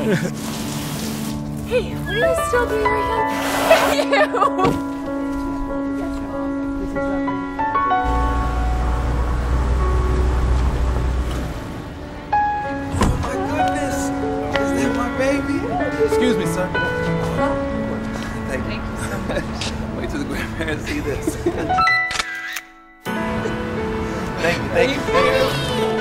Hey, what are you still doing right now? You! Excuse me, sir. Thank you so much. Wait till the grandparents see this. Thank you.